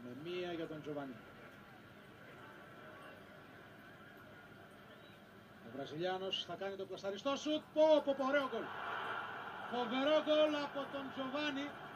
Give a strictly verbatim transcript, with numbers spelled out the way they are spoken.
Με μία για τον Τζοβάνι. Ο Βραζιλιάνος θα κάνει το πλασαριστό σουτ. Πω, πω, πω, ωραίο γκολ. Φοβερό γκολ από τον Τζοβάνι.